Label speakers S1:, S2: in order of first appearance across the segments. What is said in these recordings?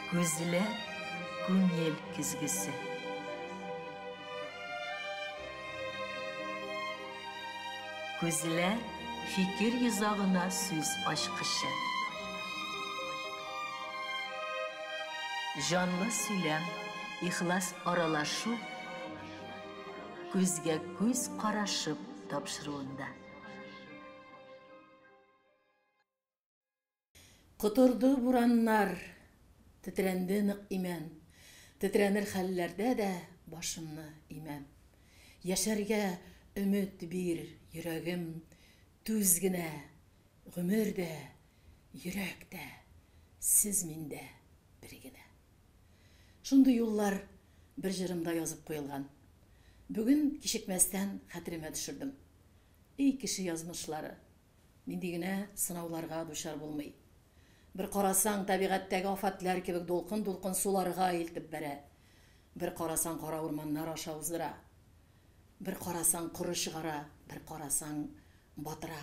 S1: Көзілер көңел күзгісі. Көзілер fikir yüzağına söz aşkışı. Canlı söylem, ihlas aralaşıp, gözge göz qaraşıp tapşırığında.
S2: Құтырды бураннар, тітренді нық имен, тітренір хәлләрдә дә башымны имәм. Яшәргә өмет бир, йөрәгем, түз генә, гомер дә, йөрәк дә, сез миндә бер генә. Шундый юллар бер җырымда язып куелган. Бүген кичекмәстән хәтеремә төшердем. Эй кеше язмышлары, нинди генә сынауларга дучар булмый. Bir qarasang tabiatdagi ofatlar kebek dolqin-dolqin sularga eltib bərə. Bir qarasang qara ormanlar aşağı uzdura. Bir qarasang quru шығара, bir qarasang batıra.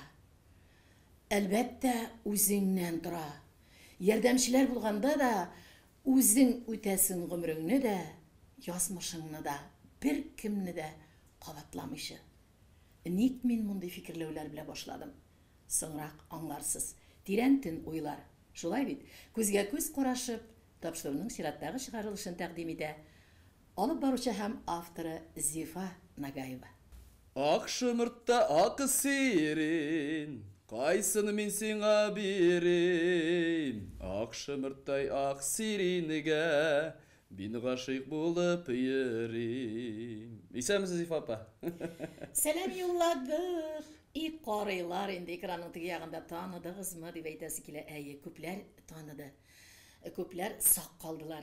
S2: Әлбәттә үзеңнән тора. Ярдәмчеләр булганда да үзең үтәсең гомреңне дә, язмышыңны да, бер кемне дә кабатламыйчы. Ник мин мондый фикерләүләр белән башладым? Соңрак аңларсыз. Тирәнтен уйлар. Шулай бит, күзгә күз карашып, тапшыруның чираттагы чыгарылышын тәкъдим итә. Алып баручы һәм авторы Зифа Нагаева.
S3: Ак шымыртта ак сирин, кайсын мин сиңа бирин. Ак шымырттай ак сиринигә, мин гашыйк булып йөрим. Исәмсез Зифа апа.
S2: Сәлам юлладык. И карыйлар инде экранның теге ягында таныдыгызмы дип әйтәсе килә. Әйе, күпләр таныды. Күпләр сак калдылар.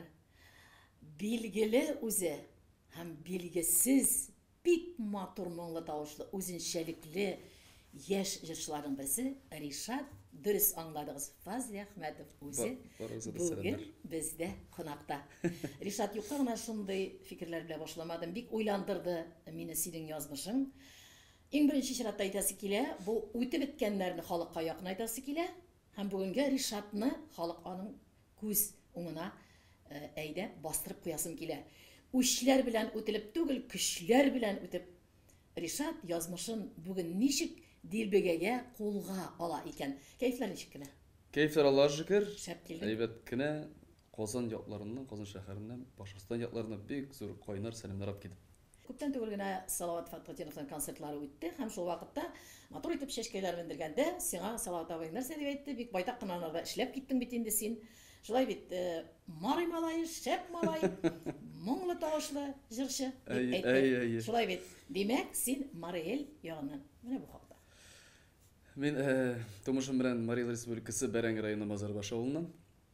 S2: Билгеле үзе һәм билгесез бик матур моңлы тавышлы, үзенчәлекле яшь җырчыларның берсе Ришат. Дөрес аңладыгыз. Фазил Әхмәтов үзе бүген бездә кунакта. Ришат юкка гына шундый фикерләр белән башламадым. Бик уйландырды мине синең язмышың. Иң беренче чиратта әйтәсе килә, бу үтеп беткәннәрне халыкка якын әйтәсе килә, һәм бүгенгә Ришатны халык аның күз уңына әйдәп бастырып куясым килә. Үчләр белән үтелеп түгел, көчләр белән үтеп Ришат язмышын бүген ничек дилбегәгә кулга ала икән? Кәйфләр ничек кенә?
S3: Кәйфләр Аллаһ шөкер.
S2: Шәп килде.
S3: Әйбәт кенә Казан якларыннан, Казан шәһәреннән, Башкортстан якларына бик зур кайнар сәламнәр алып килдем. Күптән
S2: түгел генә Салават Фатхетдиновның концертлары үтте, һәм шул вакытта матур итеп чәчкәләр мендергәндә сиңа Салават абый нәрсә дип әйтте? Бик байтак кына нарда эшләп киттең бит инде син. Шулай бит, Марый малай, шәп малай, моңлы тавышлы җырчы дип әйтте. Шулай бит. Димәк, син Марий ягыннан. Менә бу хакта.
S3: Мин тумышым белән Марий Республикасы Бәрәңге районы Базарбаш авылыннан.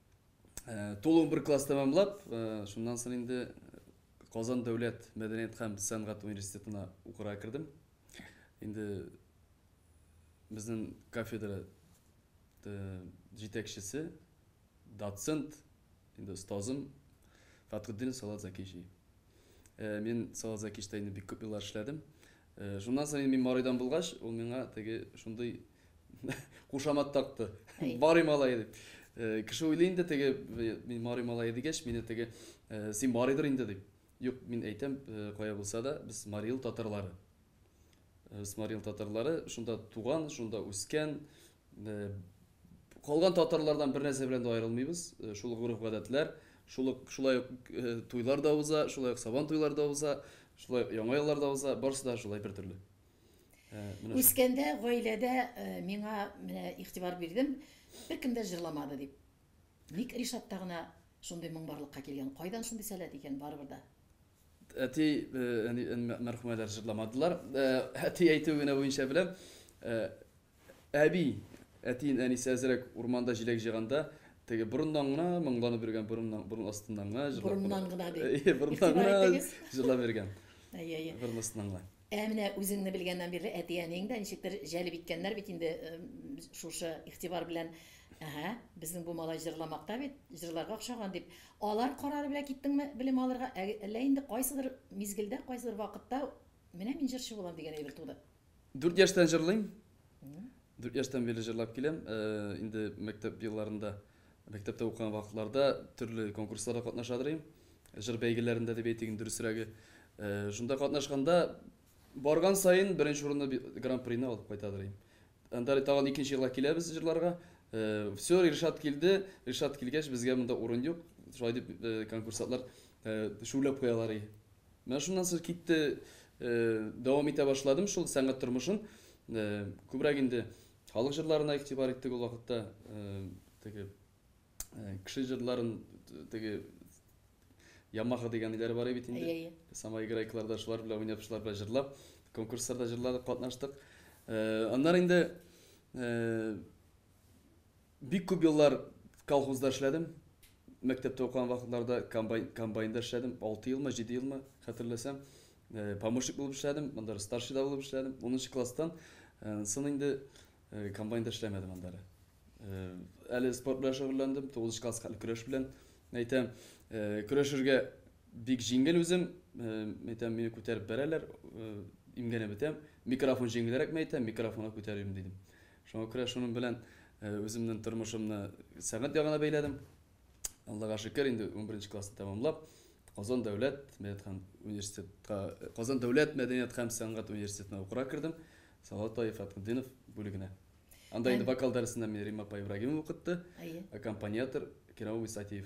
S3: Тулым бер класс тәмамлап, шуннан соң инде Казан дәүләт мәдәният һәм сәнгать университетына укырга кирдем. Инде безнең кафедра җитәкчесе, доцент, инде остазым Фатхетдин Салават Закиши. Мин Салават Закишта инде бик күп еллар эшләдем. Шуннан соң мин Марыйдан булгач, ул миңа теге шундый кушамат такты. Марый малай дип. Кеше уйлый инде теге мин Марый малай дигәч, мине теге син Марыйдыр инде дип. Юк, мин әйтәм, кая булса да, без Марий татарлары. Без Марий татарлары, шунда туган, шунда үскән. Калган татарлардан бер нәрсә белән дә аерылмыйбыз. Шул гореф-гадәтләр, шулай туйлар да уза, шулай сабан туйлар да уза, шулай яңа еллар да уза, барысы да шулай бер төрле.
S2: Үскәндә, гаиләдә миңа менә игътибар бирдем, беркем дә җырламады дип. Ник Ришатта гына шундый моңбарлыкка килгән? Кайдан шундый сәләт икән барыбыр да?
S3: Әти мәрхүмәләр җырламадылар. Әти әйтү генә буенча беләм. Әби, әтин әнисе әзрәк урманда җиләк җыганда, теге борыннан гына моңланып бергән, борын астыннан гына җырлап.
S2: Борыннан гына ди.
S3: Борыннан гына җырлап бергән.
S2: Әйе.
S3: Борын астыннан гына.
S2: Менә үзеңне белгәннән бирле әти-әниң дә ничектер җәлеп иткәннәр бит инде шушы игътибар белән. Безнең бу малай җырламакта бит, җырларга охшаган дип. Алар карары белән киттеңме белем алырга? Әллә инде кайсыдыр мизгелдә, кайсыдыр вакытта менә мин җырчы булам дигән әйбер туды.
S3: 4 яшьтән җырлыйм. 4 яшьтән бирле җырлап киләм. Инде мәктәп елларында мектепте оқыған вакытларда түрлі конкурсларда катнашадырым. Жыр бәйгеләрендә дип әйтегез дөресрәге. Шунда катнашканда барган сайын беренче урынны гран-прины алып кайтадырым. Анда тагын икенче елга киләбез җырларга. Все, Ришат килде. Ришат килгәч безгә монда урын юк. Шулай дип конкурслар шулап куялар. Мен шуннан соң китте, дәвам итә башладым шул сәнгать тормышын. Күбрәк инде халык җырларына игътибар иттек ул вакытта. Теге кеше җырларын, теге Ямаха дигән иләр бар бит инде. Самай грейкларда шулар белән уйнап, шулар белән җырлап, конкурсларда җырладык, катнаштык. Аннан инде бик күп еллар колхозда эшләдем. Мәктәптә укыган вакытларда комбайнда эшләдем. 6 елмы, 7 елмы хәтерләсәм. Помощник булып эшләдем, монда старший да булып эшләдем. 10нчы класстан соң инде комбайнда эшләмәдем анда. Әле спорт белән шөгыльләндем, 9нчы класска көрәш белән. Әйтәм, көрәшергә бик җиңел үзем. Әйтәм, мине күтәреп бәрәләр, имгәнә бетәм. Микрофон җиңелрәк әйтәм, микрофонга күтәрим дидем. Шуңа күрә шуның белән үземнең тормышымны сәнгать ягына бәйләдем. Аллага шөкер, инде 11нче классны тәмамлап, Казан дәүләт мәдәният һәм сәнгать университетына укырга кирдем. Салават Фатхетдинов бүлегенә. Анда инде вокал дәресендә мине Римма Ибрагимова укытты, аккомпаниатор Кирау Исатиев.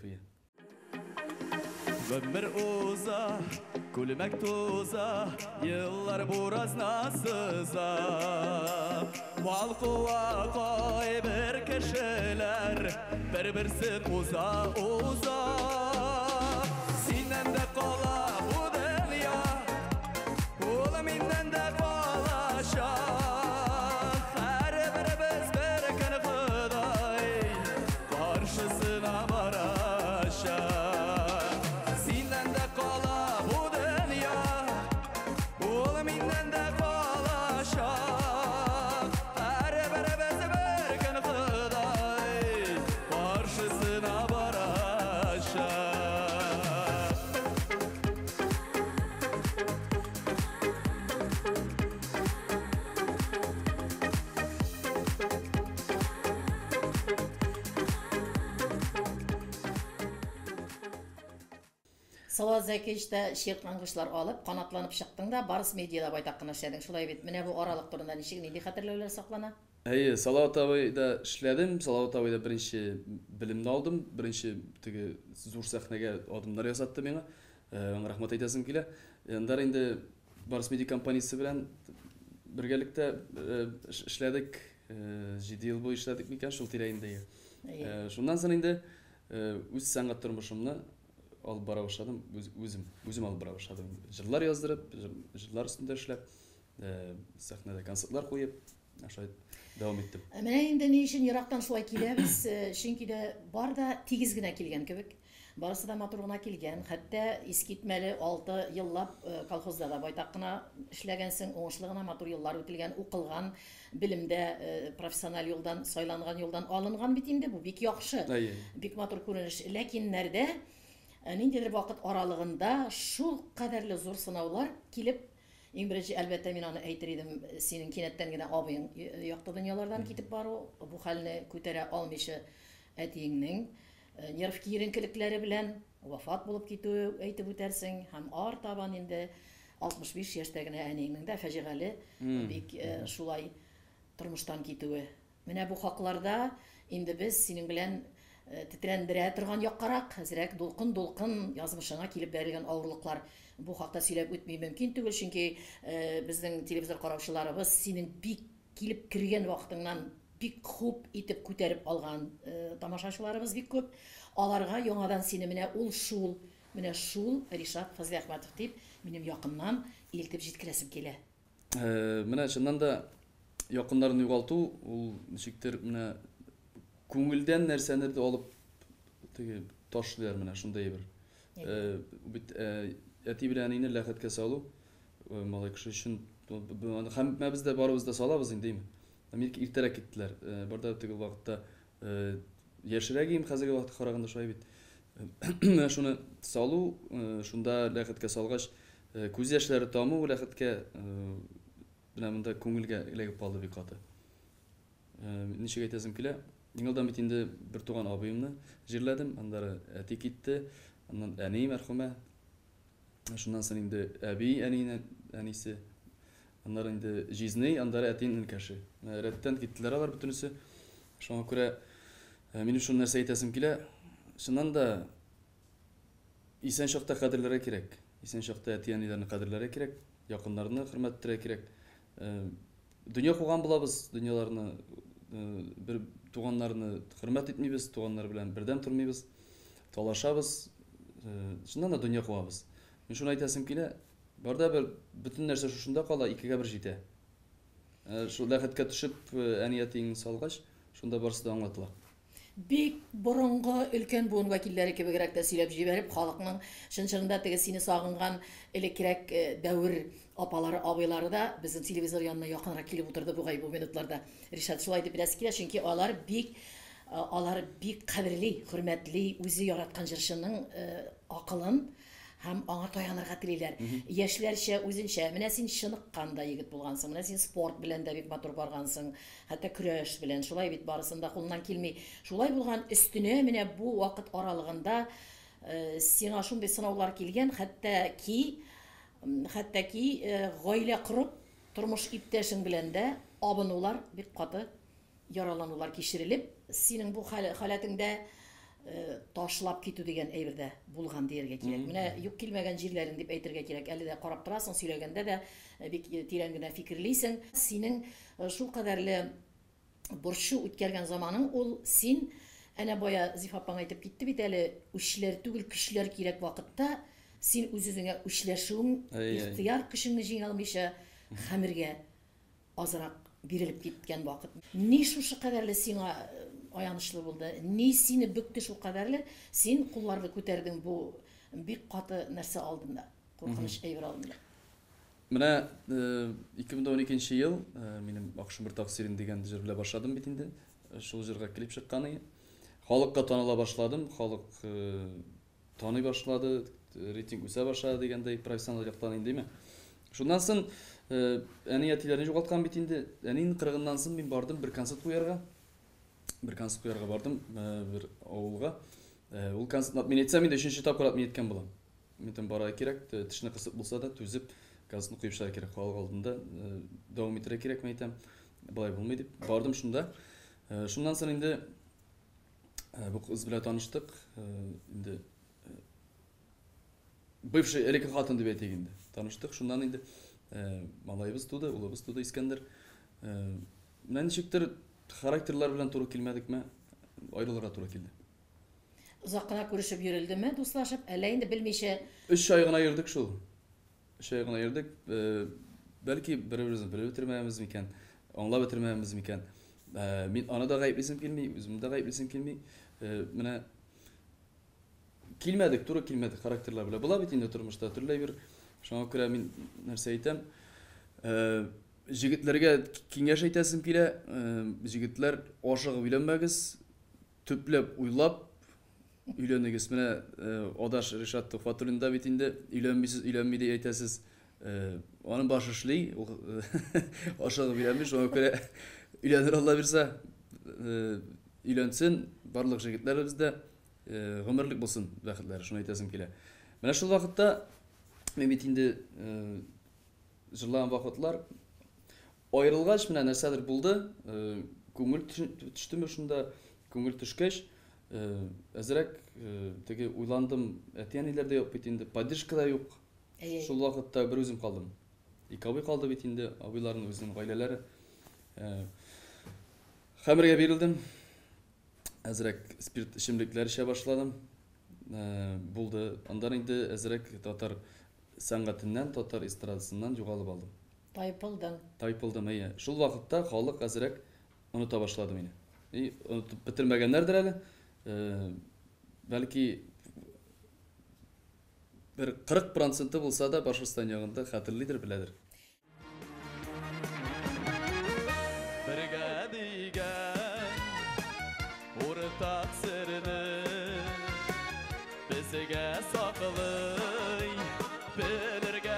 S4: Ömür uza, kulmek tuza, yıllar burazna sıza. Val kuva koy bir kişiler, birsin uza uza. Sinden de kola bu dünya, oğlum inden de kola şah. Her birimiz bir gün Huday, karşısına varaşah.
S2: Салават Зәкиевичтә шиыркангычлар алып, канатланып чыктың да, Барыс медиада байтак кына эшләдең. Шулай бит, менә бу аралык турында ничек нинди хәтерләүләр саклана?
S3: Салават абыйда эшләдем. Салават абыйда беренче белемне алдым. Беренче теге зур сәхнәгә адымнар ясатты миңа. Аңа рәхмәт әйтәсем килә. Анда инде Барыс медиа компаниясе белән бергәлектә эшләдек. 7 ел буе эшләдек микән шул тирәендә. Шуннан соң инде үз сәнгать тормышымны алып бара башладым, үзем алып бара башладым. Җырлар яздырып, җырлар өстендә эшләп, сәхнәдә концертлар куеп, шулай дәвам иттем.
S2: Менә инде ни өчен ерактан шулай киләбез, чөнки дә бар да тигез генә килгән кебек. Барысы да матур гына килгән. Хәтта искитмәле 6 еллап колхозда да байтак кына эшләгәнсең, уңышлы гына матур еллар үтелгән, укылган, белемдә профессиональ юлдан, сайланган юлдан алынган бит инде, бу бик яхшы. Бик матур күренеш. Ләкин нәрдә ниндидер вакыт аралыгында шул кадәрле зур сынаулар килеп, иң беренче әлбәттә мин аны әйтер идем, синең кинәттән генә абыең якты дөньялардан китеп бару, бу хәлне күтәрә алмыйча әтиеңнең нерв киеренкелекләре белән вафат булып китүе әйтеп үтәрсең, һәм артабан инде 65 яшьтә генә әниеңнең дә фаҗигале бик шулай тормыштан китүе. Менә бу хакларда инде без синең белән тетрәндерә торган яккарак, хәзрәк дулкын язмышыңа килеп бәрелгән авырлыклар. Бу хакта сөйләп үтми мөмкин түгел, чөнки безнең телевизор караучыларыбыз синең бик килеп кергән вакытыңнан бик күп итеп күтәреп алган тамашачыларыбыз бик күп. Аларга яңадан сине менә шул Ришат Фазлиәхмәтов дип минем якыннан илтеп җиткерәсем килә.
S3: Менә чыннан да якыннарын югалту, ул ничектер менә күңелдән нәрсәнерде алып теге ташлыйлар менә шундай бер. Бит әти белән әнине ләхеткә салу малай кеше өчен һәм бездә барыбыз да салабыз инде. Америка иртәрәк киттеләр. Барда теге вакытта яшәрәк им хәзерге вакытка караганда шулай бит. Менә шуны салу, шунда ләхеткә салгач күз яшьләре таму ләхеткә менә монда күңелгә эләгеп калды бик каты. Ничек әйтәсем килә? Иңалдан бит инде бер туган абыйымны җирләдем, андары әти китте, аннан әни мәрхүмә. Шуннан соң инде әби әнисе, аннары инде җизней, андары әтинең кәше. Рәттән киттеләр алар бөтенесе. Шуңа күрә мин шуны нәрсә әйтәсем килә. Шуннан да исән чакта кадерләргә кирәк. Исән чакта әти-әниләрне кадерләргә кирәк, якыннарны хөрмәтләргә кирәк. Дөнья куган булабыз, дөньяларны бер туганнарны хөрмәт итмибез, туганнар белән бердәм тормыйбыз, талашабыз. Шуннан да дөнья куабыз. Мин шуны әйтәсем килә, барда бер бөтен нәрсә шушында кала, икегә бер җитә. Шу ләхәткә төшеп әниятең салгач, шунда барысы да аңлатыла.
S2: Бик борынгы өлкән буын вәкилләре кебегрәк тә сөйләп җибәреп, халыкның шынчырында теге сине сагынган элеккерәк дәвер апалары, абыйлары да безнең телевизор янына якынрак килеп утырды бугай бу минутларда. Ришат шулай дип беләсе килә, чөнки алар бик кадерле, хөрмәтле, үзе яраткан җырчының акылын һәм аңа таянырга телиләр. Яшьләрчә үзенчә, менә син чыныккан да егет булгансың, менә син спорт белән дә бик матур баргансың, хәтта көрәш белән, шулай бит барысында кулыннан килми. Шулай булган өстенә менә бу вакыт аралыгында сиңа шундый сынаулар килгән, хәтта ки гаилә корып, тормыш иптәшең белән дә абынулар, бик каты яраланулар кичерелеп, синең бу халәтеңдә ташлап китү дигән әйбердә булган дияргә кирәк. Менә юк килмәгән җирләрен дип әйтергә кирәк. Әле дә карап торасың, сөйләгәндә дә бик тирән генә фикерлисең. Синең шул кадәрле борчу үткәргән заманың ул син әнә бая Зифа апаң әйтеп китте бит әле, үчләр түгел, көчләр кирәк вакытта син үз-үзеңә үчләшүең, ихтыяр көчеңне җиңә алмыйча хәмергә азрак бирелеп киткән вакыт. Ни шушы кадәрле сиңа аянышлы булды. Ни сине бөкте шул кадәрле, син кулларны күтәрдең бу бик каты нәрсә алдында, куркыныч әйбер алдында.
S3: Менә 2012 ел минем Акшумыр тақсирин дигән җыр белән башладым бит инде. Шул җырга клип чыккан. Халыкка таныла башладым, халык таный башлады, рейтинг үсә башлады дигәндәй профессионал яктан индеме. Шуннан соң әниятиләрне югалткан бит инде. Әнинең кырыгыннан соң мин бардым бер концерт куярга. Бардым bir авылга. Ул концерт мен әйтсәм инде 3нче тапкыр мен әйткән булам. Мин бара кирәк, тешне кысып булса да түзеп концертны куеп чыгар кирәк. Халык алдында дәвам итәргә кирәк мен әйтәм. Болай булмый дип бардым шунда. Шуннан соң инде бу кыз белән таныштык. Инде бывший элеке хатын дип әйтик инде. Таныштык. Шуннан инде малайыбыз туды, улыбыз туды Искәндер. Менә ничектер характерлар белән туры килмәдекме, аерылырга туры килде.
S2: Озак кына күрешеп йөрелдеме, дуслашып, әллә инде белмичә
S3: 3 ай гына йөрдек шул. 3 ай гына йөрдек. Бәлки бер-беребезне белеп бетермәбез микән, аңлап бетермәбез микән. Мин аны да гаеплисем килми, үземне дә гаеплисем килми. Менә килмәдек, туры килмәдек характерлар белән. Була бит инде тормышта төрле бер. Шуңа күрә мин нәрсә әйтәм. Җегетләргә киңәш әйтәсем килә. Җегетләр ашыгып өйләнмәгез, төпләп уйлап өйләнегез. Менә Адаш Ришат Фатуллин да бит инде өйләнми дип әйтәсез. Аның башы эшли, ашыгып өйләнми, шуңа күрә өйләнер Алла бирсә, өйләнсен, барлык җегетләр бездә гомерлек булсын бәхетләре, шуны әйтәсем килә. Менә шул вакытта мен бит инде җырлаган вакытлар аерылгач менә нәрсәдер булды. Күңел төштеме шунда, күңел төшкәч, әзрәк теге уйландым, әти-әниләр дә юк бит инде, поддержка да юк. Шул вакытта бер үзем калдым. Ике абый калды бит инде, абыйларның үзенең гаиләләре. Хәмергә бирелдем. Әзрәк спирт эчемлекләр эчә башладым. Булды. Андан инде әзрәк татар сәнгатеннән, татар эстрадасыннан югалып алдым. Тайпылдым, әйе. Шул вакытта халык әзрәк оныта башлады мине. Онытып бетермәгәннәрдер әле. Бәлки бер 40% булса да Башкортстан ягында хәтерлидер, беләдер.
S4: Бергә дигән уртак серне безгә саклый белергә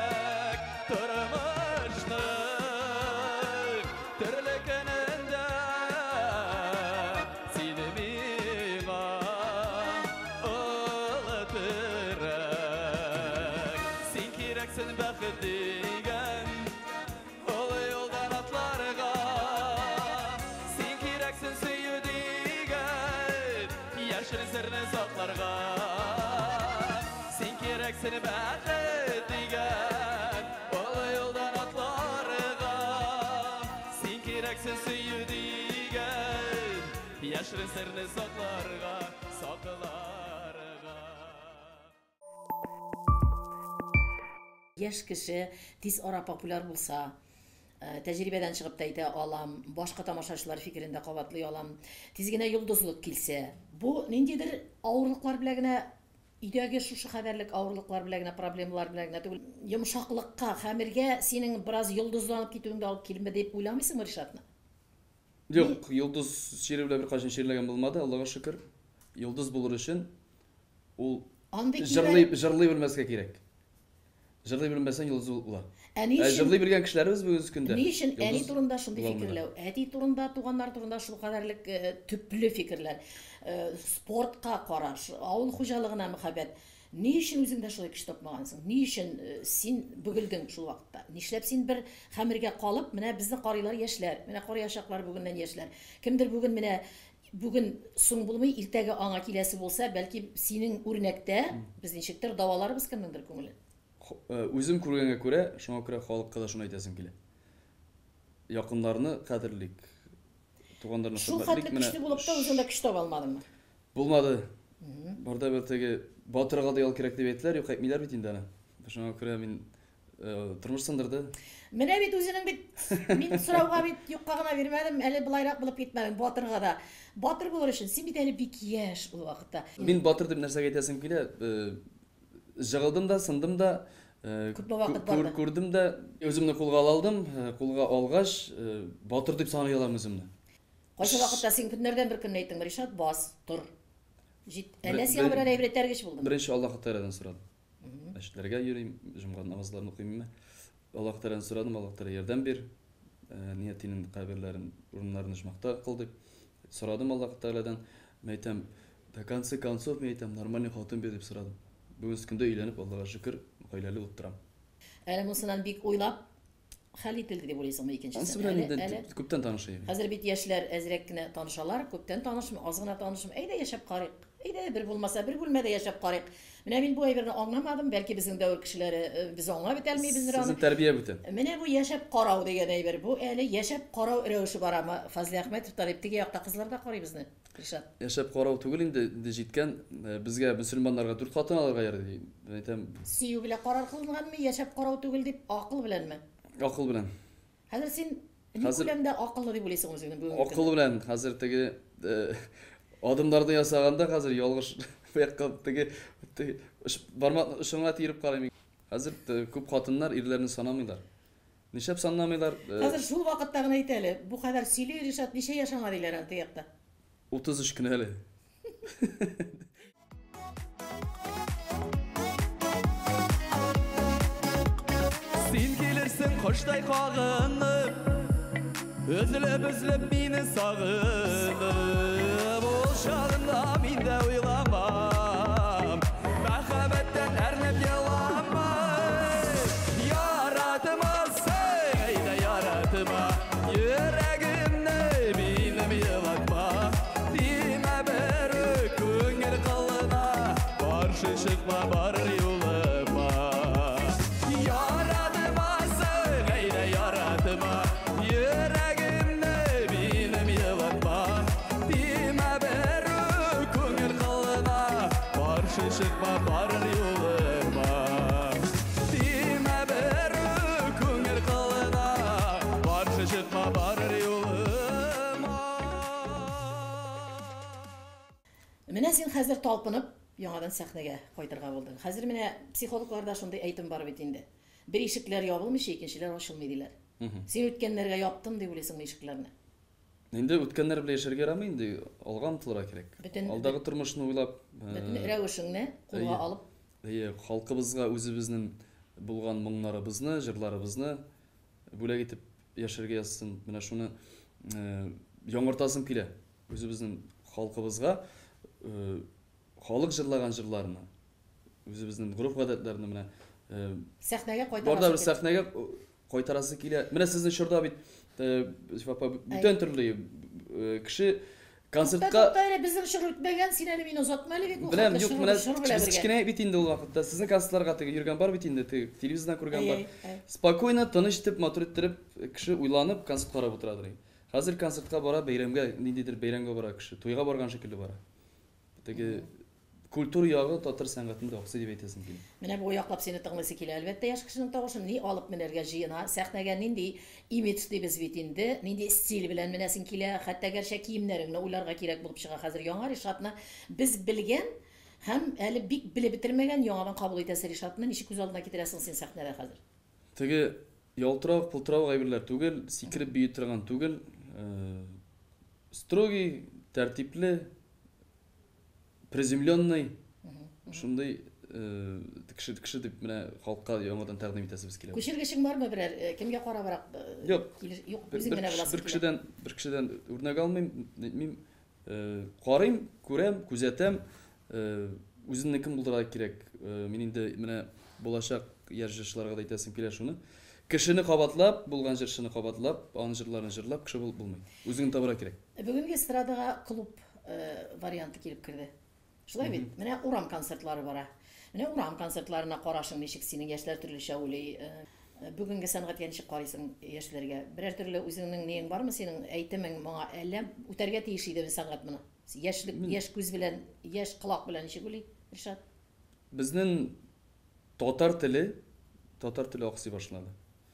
S4: кирәк тормышны төрле көнендә seni baqit degan Ola yoldan atlarga Sen keraksin süyü degan Yaşırın sirni saklarga Saklarga
S2: Яшь кеше тиз ара популяр булса, тәҗрибәдән чыгып та әйтә алам, башка тамашачылар фикерендә кабатлый алам. Тиз генә йолдызлык килсә, бу ниндидер авырлыклар белән генә өйдәге шушы хәбәрлек авырлыклар белән генә, проблемалар белән генә түгел, йомшаклыкка, хәмергә синең бераз йолдызланып китүеңдә алып килме дип уйламыйсыңмы, Ришатны?
S3: Yok, yıldız şiiri bile birkaç şiirlegen bulmadı, Allah'a şükür. Yıldız bulur için, ol jırlay bilmezke gerek. Jırlay bilmezsen yıldız bula. Jırlay bilgen kişilerimiz bu öz günde.
S2: Ни өчен әни турында шундый фикерләү? Әти турында, туганнар турында шул кадәрлек төпле фикерләр. Спортка караш, авыл хуҗалыгына мөхәббәт. Ни өчен үзеңдә шулай көч тапмагансың? Ни өчен син бөгелдең шул вакытта? Нишләп син бер хәмергә калып, менә безне карыйлар яшьләр, менә карыячаклар бүгеннән яшьләр. Кемдер бүген менә бүген соң булмый, иртәгә аңа киләсе булса, бәлки синең үрнәктә без ничектер даваларыбыз кемнеңдер күңелен.
S3: Үзем күргәнгә күрә, шуңа күрә халыкка да шуны әйтәсем килә. Якыннарны кадерлик, туганнарны
S2: Шул хәтле көчле булып та үзеңдә көч таба алмадыңмы?
S3: Булмады. Барда бер теге батырга да ял кирәк дип әйттеләр, юк әйтмиләр бит инде аны. Шуңа күрә мин тормыш сындырды.
S2: Менә бит үзенең бит мин сорауга бит юкка гына бирмәдем, әле былайрак булып китмәдем батырга да. Батыр булыр өчен син бит әле бик яшь ул вакытта.
S3: Мин батыр дип нәрсәгә әйтәсем килә, жыгылдым да, сындым да, күрдем дә, өземне кулга алдым, кулга алгач, батыр дип саный алам үземне.
S2: Кайсы вакытта син көннәрдән бер көнне әйттең, Ришат, бас, тур. Җит. Әллә сиңа берәр әйбер этәргеч булдымы?
S3: Беренче Аллаһ Тәгаләдән сорадым. Мәчетләргә йөрим, җомга намазларны укыйммы? Аллаһ Тәгаләдән сорадым, Аллаһ Тәгалә ярдәм бир. Ниятинең каберләрен, урыннарын җмакта кылдык. Сорадым Аллаһ Тәгаләдән, мәйтәм, до конца концов мәйтәм, нормальный хатын бир дип сорадым. Бүген көндә өйләнеп, Аллаһка шөкер, гаиләле утырам.
S2: Әле монсынан бик уйлап хәл ителде дип уйлыйсыңмы икенчесе?
S3: Күптән танышыйм.
S2: Хәзер бит яшьләр әзрәк кенә танышалар, күптән танышмый, аз гына танышмый. Әйдә яшәп карыйк. Әйдә бер булмаса бер бүлмәдә яшәп карыйк. Менә мин бу әйберне аңламадым, бәлки безнең дәвр кешеләре без аңлап бит алмыйбыз аны.
S3: Сезнең тәрбия бүтән.
S2: Менә бу яшәп карау дигән әйбер. Бу әле яшәп карау рәвеше барамы? Фазли Әхмәтов талип теге якта кызлар да карый безне. Ришат.
S3: Яшәп карау түгел инде җиткән, безгә мөселманнарга 4 хатын алырга ярый. Әйтәм,
S2: Сөю белән карар кылынганмы, яшәп карау түгел дип акыл беләнме?
S3: акыл белән.
S2: Хәзер син ни күләмдә акыллы дип уйлыйсың үзеңне бүген?
S3: Акыл белән хәзер теге адымнарды ясаганда хәзер ялгыш якка теге бармак ышыңа тиеп карыйм. Хәзер күп хатыннар ирләрне санамыйлар. Нишләп санамыйлар?
S2: Хәзер шул вакытта гына әйт әле. Бу кадәр сөйли Ришат ничә яшаңа диләр аны якта?
S3: 33 көн әле.
S4: Sen gelirsin koştay kağınıp Özülüp beni sağınıp Ol şağında min de uylamam Merhametten ernep yalamam Yaratıma seyde yaratıma Yüreğimde benim yılatma Dime beri köngel kalına Karşı çıkma var yoluma Çıkma barır yoluma Dime beri köngel kalına Karşı çıkma barır yoluma
S2: Менә син хәзер талпынып, яңадан сәхнәгә кайтырга булдың. Хәзер менә психологларда шундый әйтем бар бит инде. Бер ишекләр ябылмыйча, икенчеләр ачылмый диләр. Син үткәннәргә яптым дип уйлыйсыңмы ишекләрне?
S3: Инде үткәннәр белән яшәргә ярамый инде, алган тылыра кирәк. Алдагы тормышны уйлап,
S2: Бөтен рәвешеңне кулга алып,
S3: халкыбызга үзебезнең булган моңнарыбызны, җырларыбызны бүләк итеп яшәргә язсын. Менә шуны яңартасым килә. Үзебезнең халкыбызга халык җырлаган җырларны, үзебезнең груп гадәтләрне менә
S2: сәхнәгә
S3: Барда бер сәхнәгә кайтарасы килә. Менә сезнең чорда бит бүтән төрле кеше Концертка
S2: Безнең шыр үтмәгән, син әле мине озатма әле бик.
S3: беләм, юк, менә без кечкенә бит инде ул вакытта. Сезнең концертларга теге йөргән бар бит инде, теге телевизордан күргән бар. Спокойно, тыныч итеп, матур итеп, кеше уйланып концерт карап утырадыр. Хәзер концертка бара, бәйрәмгә, ниндидер бәйрәмгә бара кеше, туйга барган шикелле бара. Теге культура ягы татар сәнгатендә аксы дип әйтәсем килә.
S2: Менә бу яклап сине тыңлыйсы килә. Әлбәттә, яшь кешенең тавышын ни алып менәргә җыена, сәхнәгә нинди имидж дибез бит инде, нинди стиль белән менәсең килә, хәтта гәрчә киемнәреңне уйларга кирәк булып чыга. Хәзер яңа Ришатны без белгән һәм әле бик белеп бетермәгән яңадан кабул итәсе Ришатны ничек күз алдына китерәсең син сәхнәдә хәзер?
S3: Теге ялтырак, пылтырак әйберләр түгел, сикереп бии торган түгел, строгий, тәртипле, приземленный, шундай кеше дип менә халыкка яңадан тәкъдим итәсебез килә.
S2: Күчергечең бармы берәр? Кемгә карабрак?
S3: Юк.
S2: Юк, үзең генә беләсең.
S3: Бер кешедән үрнәк алмыйм, мин карыйм, күрәм, күзәтәм, үзеннекен булдырга кирәк. Мин инде менә булачак яшь җырчыларга да әйтәсем килә шуны. Кешене кабатлап, булган җырчыны кабатлап, аның җырларын җырлап, кеше булып булмый. Үзеңне табарга кирәк.
S2: Бүгенге эстрадага клуб варианты килеп керде. Шулай бит. Менә урам концертлары бара. Менә урам концертларына карашың ничек синең яшьләр төрлечә уйлый. Бүгенге сәнгатькә ничек карыйсың яшьләргә? Берәр төрле үзеңнең нең бармы синең әйтемең моңа әллә үтәргә тиеш иде сәнгать моны? Яшьлек, яшь күз белән, яшь колак белән ничек уйлый Ришат?
S3: Безнең татар теле аксый башлады.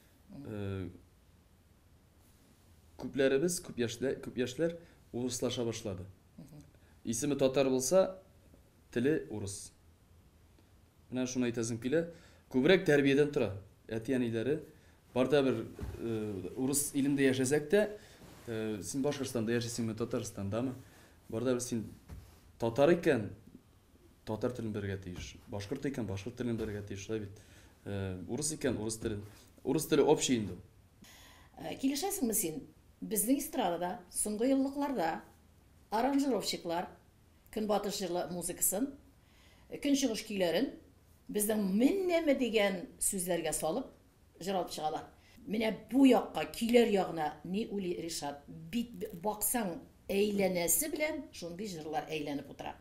S3: Күпләребез, күп яшьләр урыслаша башлады. Исеме татар булса, теле урыс. Менә шуны әйтәсем килә. Күбрәк тәрбиядән тора. Әти-әниләре барда бер урыс илендә яшәсәк тә, син Башкортстанда яшисеңме, Татарстандамы? Барда бер син татар икән, татар телен белергә тиеш. Башкорт икән, башкорт телен белергә тиеш, шулай бит. Урыс икән, урыс телен. Урыс теле общий инде.
S2: Килешәсеңме син? Безнең эстрадада, соңгы еллыкларда аранжировщиклар көнбатыш җырлы музыкасын, көнчыгыш көйләрен безнең миннәме дигән сүзләргә салып җырлап чыгалар. Менә бу якка, көйләр ягына ни уйлый Ришат? Бит баксаң әйләнәсе белән шундый җырлар әйләнеп утыра.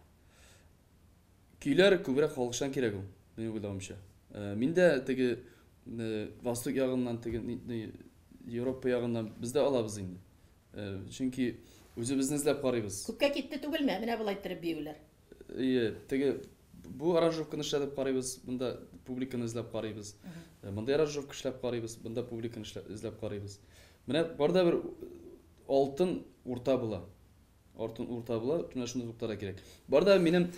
S3: Көйләр күбрәк халыкчан кирәк ул, минем уйлавымча. Мин дә теге Восток ягыннан, теге Европа ягыннан без дә алабыз инде. Чөнки үзебезне эзләп карыйбыз.
S2: Күпкә китте түгелме? Менә булай торып биюләр.
S3: Теге бу аранжировканы эшләп карыйбыз, монда публиканы эзләп карыйбыз. Монда аранжировка эшләп карыйбыз, монда публиканы эзләп карыйбыз. Менә барда бер алтын урта була. Алтын урта була, менә шуны туктарга кирәк. Барда минем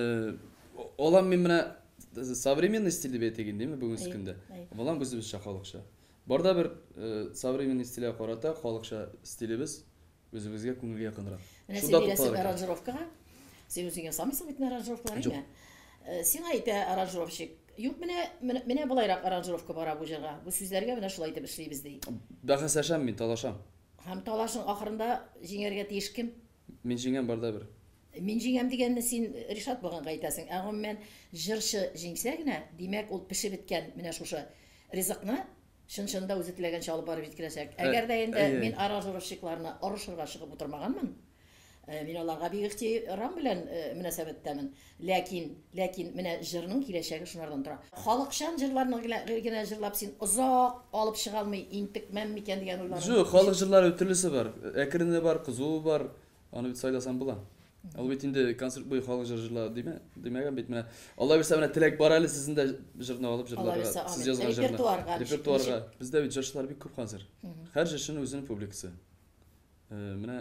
S3: алам мин менә современный стиль дип әйтәген диме бүгенге көндә. Булам үзебезчә халыкча. Барда бер современный стильгә карата халыкча стилебез үзебезгә күңелгә якынрак.
S2: Менә син бирәсең аранжировкага. Син үзеңә самыйсың бит аранжировкаларны. Син әйтә аранжировщик. Юк, менә булайрак аранжировка бара бу җырга. Бу сүзләргә менә шулай итеп эшлибез ди.
S3: Бәхәсләшәм мин, талашам.
S2: Һәм талашың ахырында җиңәргә тиеш кем?
S3: Мин җиңәм барда бер.
S2: Мин җиңәм дигәнне син Ришат булганга әйтәсең. Әгомән җырчы җиңсә генә, димәк ул пешеп беткән менә шушы ризыкны шын-шында үзе теләгәнчә алып барып җиткерәчәк. Әгәр дә инде мин аранжировщикларны арышырга чыгып утырмаганмын. Мин аларга бик ихтирам белән мөнәсәбәттәмен. Ләкин менә җырның киләчәге шунардан тора. Халыкчан җырларны генә җырлап син озак алып чыга алмый, интекмәм микән дигән уйлар.
S3: Юк, халык җырлары төрлесе бар. Әкрене бар, кызуы бар. Аны бит сайласам була. Ал бит инде концерт буе халык җырлар димәгән бит менә. Алла бирсә менә теләк бар әле сезнең дә җырны алып җырларга, сез язган җырны. Репертуарга. Бездә бит җырчылар бик күп хәзер. Һәр җырчының үзенең публикасы. Менә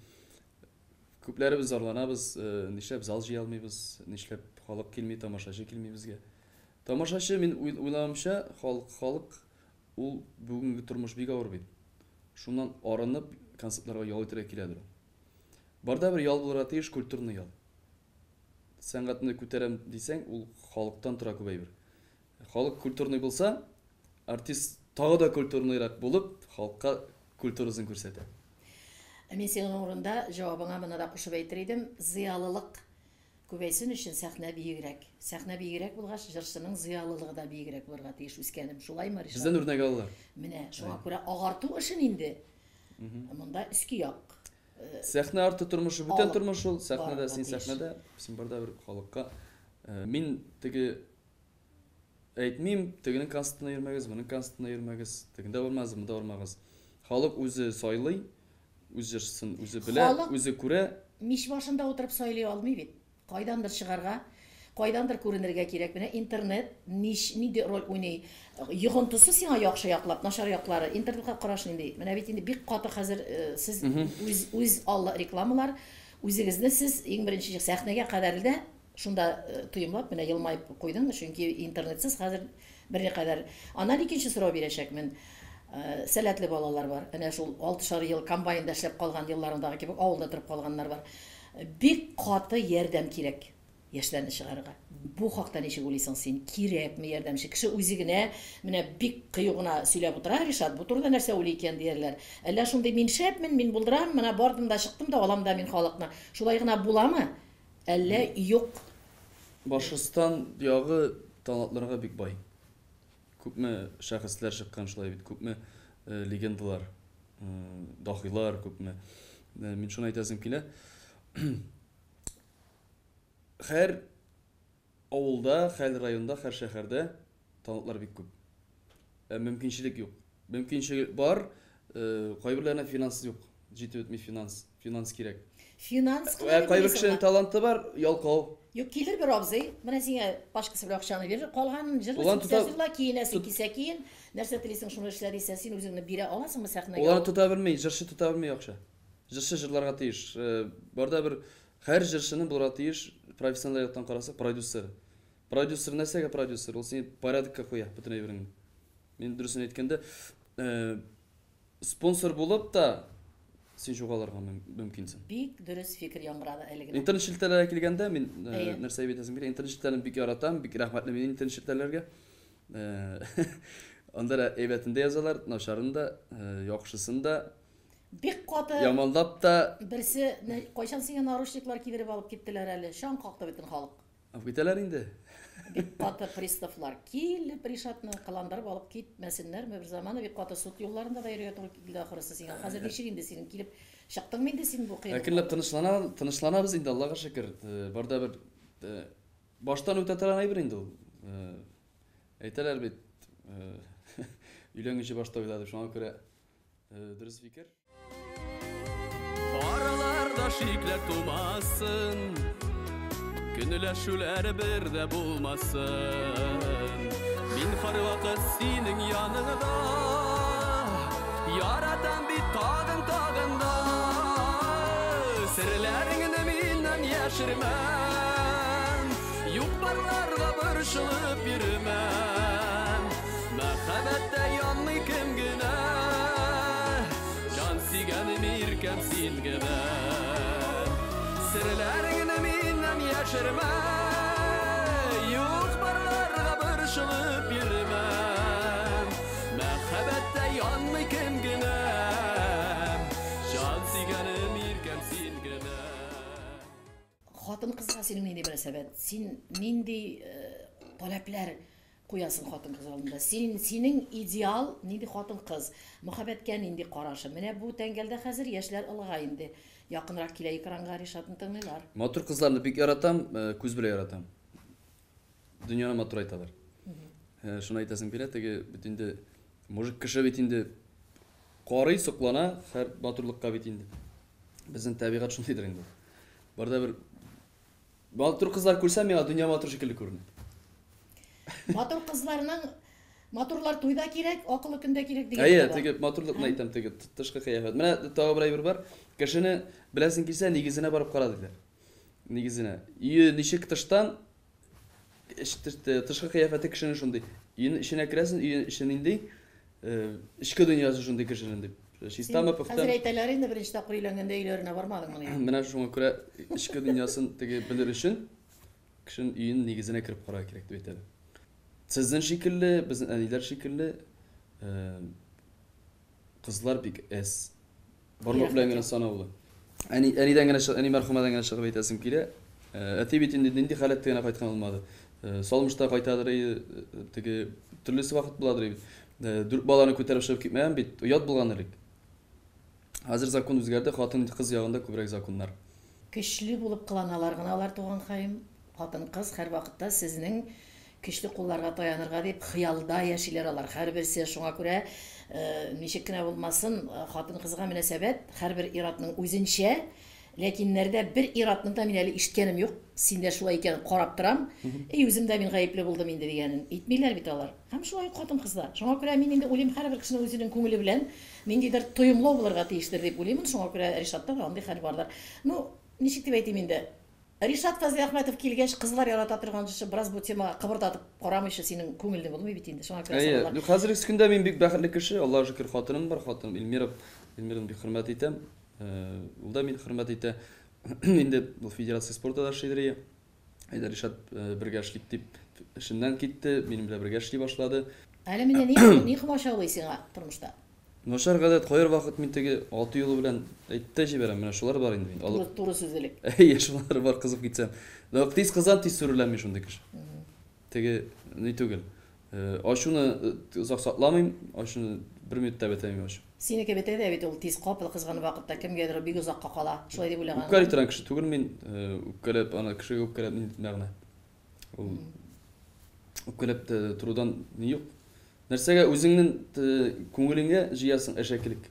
S3: күпләребез зарланабыз, нишләп зал җыя алмыйбыз, нишләп халык килми, тамашачы килми безгә. Тамашачы мин уйламамча халык ул бүгенге тормыш бик авыр бит. Шуннан арынып концертларга ял итәргә киләдер. Барда бер ял булырга тиеш, культурный ял. Сәнгатьне күтәрәм дисәң, ул халыктан тора күп әйбер. Халык культурный булса, артист тагы да культурныйрак булып, халыкка культурасын күрсәтә.
S2: Мин синең урында җавабыңа моны да кушып әйтер идем. Зыялылык күбәйсен өчен сәхнә биегрәк. Сәхнә биегрәк булгач, җырчының зыялылыгы да биегрәк булырга тиеш. Үскәнем шулаймы, Ришат?
S3: Бездән үрнәк алалар.
S2: Менә шуңа күрә агарту эшен инде. Монда өске як.
S3: Сәхнә арты тормышы, бүтән
S2: Алып
S3: тормыш ул. Сәхнәдә,
S2: барырга
S3: син
S2: тиеш.
S3: сәхнәдә, син барда бер халыкка. Мин теге әйтмим, тегенең концертына йөрмәгез, моның концертына йөрмәгез, тегендә бармагыз, монда бармагыз. Халык үзе сайлый, үзе җырсын, үзе белә,
S2: Халык-
S3: үзе күрә.
S2: Миш башында утырып сайлый алмый бит. Кайдандыр чыгарга, кайдандыр күренергә кирәк. Менә интернет нинди роль уйный? Йогынтысы сиңа яхшы яклап, начар яклары. Интернетка караш нинди? Менә бит инде бик каты хәзер сез үз алла рекламалар, үзегезне сез иң беренче сәхнәгә кадәр дә шунда тоемлап, менә елмайып куйдың, чөнки интернетсыз хәзер берникадәр. Аннан икенче сорау бирәчәкмен. Сәләтле балалар бар. Әнә шул 6 ел комбайнда эшләп калган елларындагы кебек авылда торып калганнар бар. Бик каты ярдәм кирәк яшьләрне чыгарырга. Бу хакта ничек уйлыйсың син? Кирәкме ярдәмче? Кеше үзе генә менә бик кыю гына сөйләп утыра, Ришат, бу турыда нәрсә уйлый икән диярләр. Әллә шундый мин шәпмен, мин булдырам, менә бардым да чыктым да алам да мин халыкны. Шулай гына буламы? Әллә юк?
S3: Башкортстан ягы талантларга бик бай. Күпме шәхесләр чыккан шулай бит, күпме легендалар, дахилар күпме. Мин шуны әйтәсем килә. Һәр авылда, һәр районда, һәр шәһәрдә талантлар бик күп. Мөмкинчелек юк. Мөмкинчелек бар, кайберләренә финанс юк. Җитеп бетми финанс кирәк.
S2: Финанс
S3: Кайбер кешенең таланты бар, ялкау.
S2: Юк, килер бер абзый, менә сиңа башкасы белән акчаны бирер, калган
S3: Улан тота-
S2: җырлар киенәсе кисәкин, нәрсә телисең шуны эшләр дисә, син үзеңне бирә аласыңмы сәхнәгә?
S3: Уларны тота белмәй, җырчы тота белмәй акча. Җырчы җырларга тиеш. Барда бер һәр җырчының булырга тиеш, профессиональ яктан карасак, продюсер. Продюсер нәрсәгә продюсер? Ул сине порядокка куя, бөтен әйбереңне. Мин дөресен әйткәндә, спонсор булып та син югаларга мөмкинсең.
S2: Бик дөрес фикер яңгырады әле генә.
S3: Интернет шелтәләргә килгәндә мин
S2: Әйе.
S3: нәрсә әйтәсем килә, интернет шелтәләрен бик яратам, бик рәхмәтле мин интернет шелтәләргә. Анда да әйбәтендә язалар, начарында, яхшысында,
S2: Бик каты
S3: яманлап та
S2: берсе кайчан сиңа наручниклар кидереп алып киттеләр әле. Шан какты бөтен халык.
S3: алып китәләр инде.
S2: Бик каты приставлар килеп Ришатны кыландырып алып китмәсеннәрме? Бер заманы бик каты суд юлларында да йөргә туры килде ахырысы сиңа. Хәзер ничек инде син килеп чыктыңмы инде син бу кыен?
S3: Әкренләп тынычланабыз инде, Аллага шөкер. Барда бер баштан үтә торган әйбер инде ул. Әйтәләр бит, өйләнгәнче башта уйлады, шуңа күрә дөрес фикер.
S4: Араларда шикләр тумасын, күнеләшүләр бердә булмасын. Мин һәрвакыт синең яныңда, яратам бит тагын да. Серләреңне миннән яшермәм, юк барларга борчылып йөрмәм. Мәхәббәттә янмый кем генә, җан сөйгәнем иркәм син генә. Серләреңне миннән яшермә, юк барларга борчылып йөрмәм. Мәхәббәттә янмый кем генә, җан сөйгәнем иркәм син генә.
S2: Хатын кызга синең нинди мөнәсәбәт? Син нинди таләпләр куясың хатын кыз алдында? Синең идеал нинди хатын кыз? Мөхәббәткә нинди карашы? Менә бу тәңгәлдә хәзер яшьләр ылга инде. Якынрак килә экранга Ришатны тыңлыйлар.
S3: Матур кызларны бик яратам, күз белән яратам. Дөньяны матур әйтәләр. Шуны әйтәсем килә, теге бит инде мужик кеше бит инде карый, соклана, һәр матурлыкка бит инде. Безнең табигать шундыйдыр инде. Барда бер матур кызлар күрсәм, миңа дөнья матур шикелле күренә.
S2: Матур кызларның матурлар туйда кирәк, акылы көндә кирәк дигән.
S3: Әйе, теге матурлыкны әйтәм, теге тышкы кыяфәт. Менә тагы бер әйбер бар. Кешене беләсең килсә, нигезенә барып кара диләр. Нигезенә. Ие ничек тыштан тышкы кыяфәте кешенең шундый. Иен иченә керәсең, иен ичен инде ичке дөньясы шундый кешенең дип. Система
S2: Хәзер
S3: пөхтәм.
S2: әйтәләр инде беренче тапкыр өйләнгәндә өйләренә бармадыңмы ди.
S3: Менә шуңа күрә ичке дөньясын теге белер өчен кешенең иен нигезенә кирип карар кирәк дип әйтәләр. Сезнең шикелле, безнең әниләр шикелле кызлар бик әс. Бармак белән генә санаулы. Әнидән генә, әни мәрхүмәдән генә чыгып әйтәсем килә. Әти бит инде нинди халәттә генә кайткан булмады. Салмышта кайтадыр, теге төрлесе вакыт буладыр бит. 4 баланы күтәреп чыгып китмәгән бит, оят булган элек. Хәзер закон үзгәрде, хатын кыз ягында күбрәк законнар.
S2: Көчле булып кыланалар гына алар туган хаим. Хатын кыз һәр вакытта сезнең көчле кулларга таянырга дип хыялда яшиләр алар. Һәрберсе шуңа күрә ничек кенә булмасын, хатын кызга мөнәсәбәт һәрбер иратның үзенчә, ләкин нәрдә бер иратны да мин әле ишеткәнем юк. Синдә шулай икән карап торам. Үзем дә мин гаепле булдым инде дигәнен әйтмиләр бит алар. Һәм шулай хатын кызда. Шуңа күрә мин инде уйлыйм һәрбер кешенең үзенең күңеле белән ниндидер тоемлы булырга тиештер дип уйлыйм. Шуңа күрә Ришатта андый хәл бардыр. Ну, ничек дип әйтим инде? Ришат Фазил Әхмәтов килгәч, кызлар ярата торган кеше бераз бу темага кыбырдатып карамыйча синең күңелне булмый бит инде. Шуңа күрә
S3: Әйе,
S2: соралар.
S3: хәзерге көндә мин бик бәхетле кеше, Аллаһ шөкер хатыным бар, хатыным Илмираны бик хөрмәт итәм. Ул да мине хөрмәт итә. Инде бу федерация спортта да эшләдер. Әйдә Ришат бергә эшлик дип эшеннән китте, минем белән бергә эшли башлады.
S2: Әле менә ни хомашаулый сиңа тормышта?
S3: Нашар гадәт, кайыр вакыт мин теге 6 юлы белән әйтте җибәрәм, менә шулар бар инде.
S2: Туры сүзлек.
S3: Әйе, шулар бар кызып китсәм. Тиз кызан тиз сүреләм мин шундый кеше. Теге ни түгел. Ашуны озак сакламыйм, ашуны 1 минутта бетәм ашу.
S2: Синеке бетә дә бит ул тиз капыл кызган вакытта кемгәдер бик озакка кала. Шулай дип уйлаган.
S3: Үпкәли торган кеше түгел мин, үпкәләп ана кешегә үпкәләп мин мәгънә. Ул үпкәләп торудан ни юк. Нәрсәгә үзеңнең күңелеңгә җыясың әшәкелек.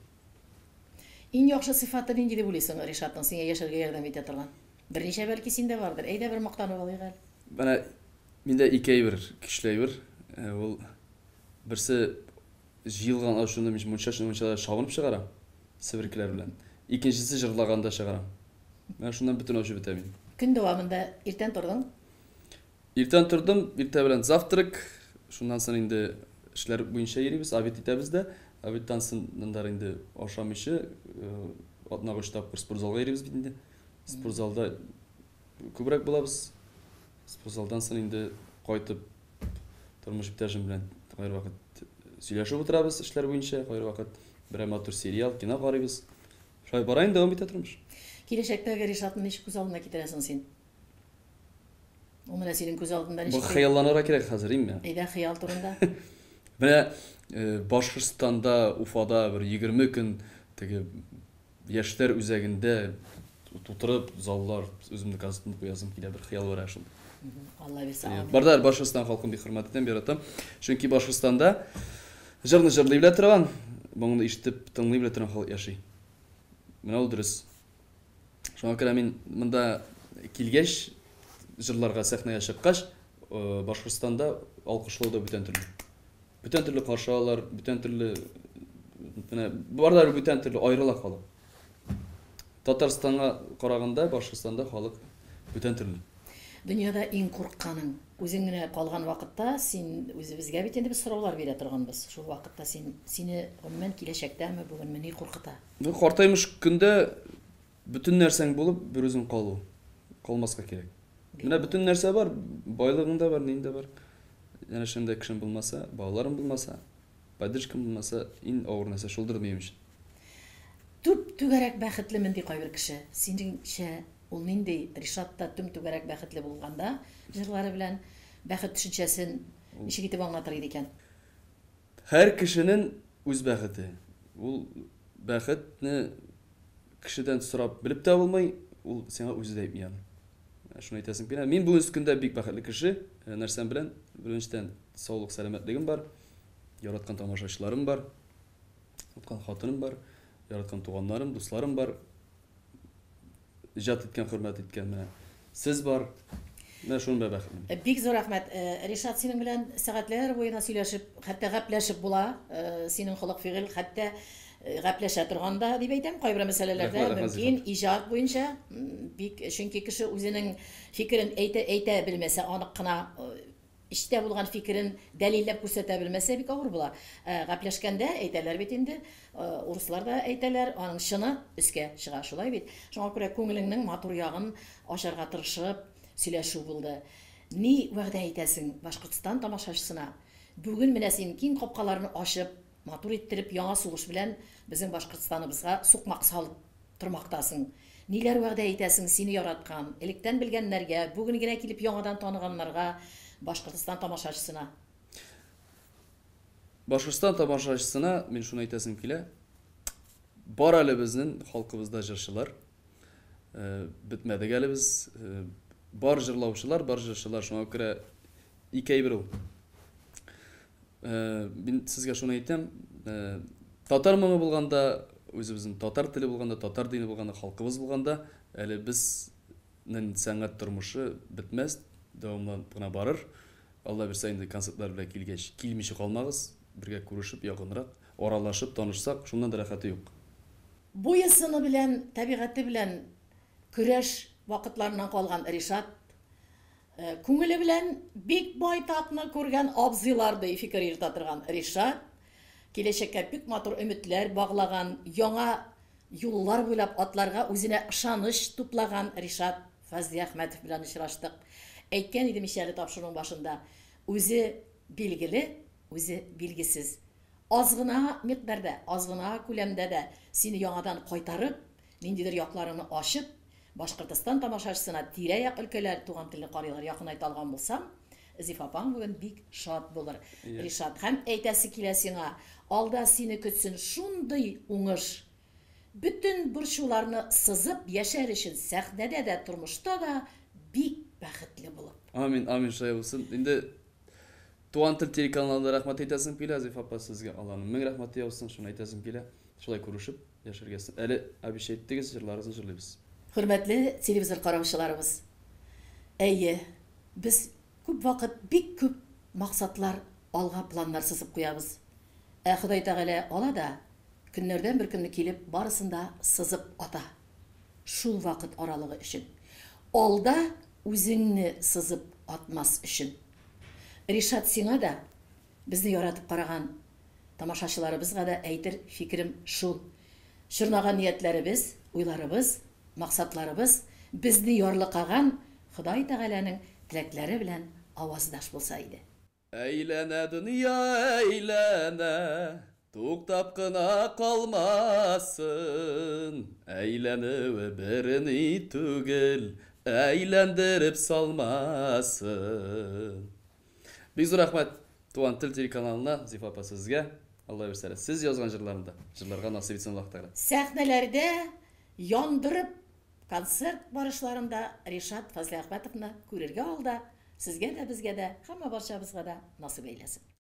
S2: Иң яхшы сыйфаты нинди дип уйлыйсың Ришатның сиңа яшәргә ярдәм итә торган? Берничә бәлки синдә бардыр. Әйдә бер мактанып алыйк әле.
S3: Менә миндә ике әйбер, көчле әйбер. Ул берсе җыелган ашуны мин мунча шабынып чыгарам, себеркеләр белән. Икенчесе җырлаганда чыгарам. Менә шуннан бөтен ашу бетә мин.
S2: Көн дәвамында иртән тордың?
S3: Иртән тордым, иртә белән завтрак, шуннан соң инде эшләр буенча йөрибез, обед итәбез дә. Обедтан соң инде ашам ише, атнага 3 тапкыр спортзалга йөрибез бит инде. Спортзалда күбрәк булабыз. Спортзалдан соң инде кайтып тормыш иптәшем белән кайыр вакыт сөйләшеп утырабыз эшләр буенча, кайыр вакыт бер матур сериал, кино карыйбыз. Шулай бара инде дәвам итә тормыш.
S2: Киләчәктәге Ришатны ничек күз алдына китерәсең син? Ул менә синең күз алдында
S3: Бу
S2: ничек?
S3: хыялланырга кирәк хәзер инде.
S2: Әйдә хыял турында.
S3: Менә Башкортстанда, Уфада бер 20 көн теге яшьләр үзәгендә тутырып заллар үземне казытып куязым килә, бер хыял бар шул.
S2: Алла бирсә.
S3: Бардар Башкортстан халкын бик хөрмәт итәм, яратам. Чөнки Башкортстанда җырны җырлый белә торган, моны ишетеп тыңлый белә торган халык яши. Менә ул дөрес. Шуңа күрә мин монда килгәч, җырларга сәхнәгә чыккач, Башкортстанда алкышлау да бүтән төрле. Бүтән төрле каршы алалар, бүтән төрле менә барлар бүтән төрле аерыла халык. Татарстанга караганда Башкортстанда халык бүтән төрле.
S2: Дөньяда иң курыкканың үзең генә калган вакытта син үзебезгә бит инде без сораулар бирә торганбыз. Шул вакытта сине гомумән киләчәктәме бүгенме ни куркыта?
S3: Бу картаймыш көндә бүтән нәрсәң булып бер үзең калу. Калмаска кирәк. Менә бүтән нәрсә бар, байлыгың да бар, нинде бар. Яна шунда кешем булмаса, балаларым булмаса, поддержкам булмаса, иң авыр нәрсә шулдыр минем өчен.
S2: Түгәрәк бәхетлемен ди кайбер кеше. Синеңчә ул нинди Ришатта түгәрәк бәхетле булганда, җырлары белән бәхет төшенчәсен ничек итеп аңлатыр иде икән?
S3: Һәр кешенең үз бәхете. Ул бәхетне кешедән сорап белеп тә булмый, ул сиңа үзе дә әйтми. Шуны әйтәсең килә. Мин бүген көндә бик бәхетле кеше, нәрсәм белән беренчедән саулык, сәламәтлегем бар, яраткан тамашачыларым бар, яраткан хатыным бар, яраткан туганнарым, дусларым бар, иҗат иткән, хөрмәт иткән менә сез бар. Менә шуны бәхетле.
S2: Бик зур рәхмәт. Ришат синең белән сәгатьләр буена сөйләшеп, хәтта гәпләшеп була. Синең холык-фигыль хәтта гәпләшә торганда дип әйтәм, кайбер мәсьәләләрдә мөмкин иҗат буенча бик чөнки кеше үзенең фикерен әйтә белмәсә, анык кына ишетә булган фикерен дәлилләп күрсәтә белмәсә бик авыр була. Гәпләшкәндә әйтәләр бит инде, урыслар да әйтәләр, аның шыны өскә чыга, шулай бит. Шуңа күрә күңелеңнең матур ягын ачарга тырышып сөйләшү булды. Ни вәгъдә итәсең Башкортстан тамашачысына? Бүген менә син киң капкаларны ачып, матур иттереп, яңа сугыш белән безнең Башкортстаныбызга сукмак салып тормактасың. Ниләр вәгъдә итәсең сине яраткан, электән белгәннәргә, бүген генә килеп яңадан таныганнарга, Башкортстан тамашачысына?
S3: Башкортстан тамашачысына мин шуны әйтәсем килә. бар әле безнең халкыбызда җырчылар. Бетмәдек әле без. Бар җырлаучылар, шуңа күрә икәй бер ул. Мин сезгә шуны әйтәм, татар моңы булганда, үзебезнең татар теле булганда, татар дине булганда, халкыбыз булганда, әле безнең сәнгать тормышы бетмәс, дәвамланып кына барыр. Алла берсә инде концертлар белән килгәч, килмичә калмагыз, бергә күрешеп, якынрак, аралашып, танышсак, шуннан да рәхәте юк.
S2: Буйсыны белән, табигате белән көрәш вакытларыннан калган Ришат, күңеле белән бик байтакны күргән абзыйларды фикер йөртә торган Ришат, киләчәккә бик матур өметләр баглаган, яңа юллар буйлап атларга үзенә ышаныч туплаган Ришат Фазли Әхмәтов белән очраштык. Әйткән идем ишәре тапшыруның башында, үзе билгеле, үзе билгесез. Аз гына микъдарда, аз гына күләмдә дә сине яңадан кайтарып, ниндидер якларыңны ачып, Башкортстан тамашачысына тирә-як өлкәләр туган телне карыйлар якын айта алган булсам, Зифа апаң бүген бик шат булыр. Ришат, һәм әйтәсе килә сиңа, алда сине көтсен шундый уңыш. Bütün борчуларны сызып яшәр өчен сәхнәдә дә, тормышта да бик бәхетле булып.
S3: Амин, амин, шулай булсын. Инде Туган тел телеканалында рәхмәт әйтәсем килә, Зифа апа, сезгә Алланың мең рәхмәте яусын, шуны әйтәсем килә. Шулай күрешеп яшәргә. Әле әбиш әйттегез, җырларыгызны җырлыйбыз.
S2: Хөрмәтле телевизор караучыларыбыз. Әйе, без күп вакыт бик күп максатлар, алга планнар сызып куябыз. Ходай Тәгалә ала да көннәрдән бер көнне килеп барысында сызып ата. Шул вакыт аралыгы өчен. Алда үзеңне сызып атмас өчен. Ришат, сиңа да безне яратып караган тамашачыларыбызга да әйтер фикерем шул. Шырнаган ниятләребез, уйларыбыз, максатларыбыз безне ярлыкаган Ходай Тәгаләнең теләкләре белән аваздаш булса иде.
S3: Әйләнә дөнья, әйләнә, туктап кына калмасын. Әйләнүе берни түгел, әйләндереп салмасын. Бик зур рәхмәт Туган тел телеканалына, Зифа апа, сезгә. Алла берсә, сез язган җырларында, җырларга насыйп итсен вакытлары.
S2: Сәхнәләрдә яндырып концерт барышларында Ришат Фазли Әхмәтовны күрергә алда, сезгә дә, безгә дә, һәм барчабызга да насыйп әйләсен.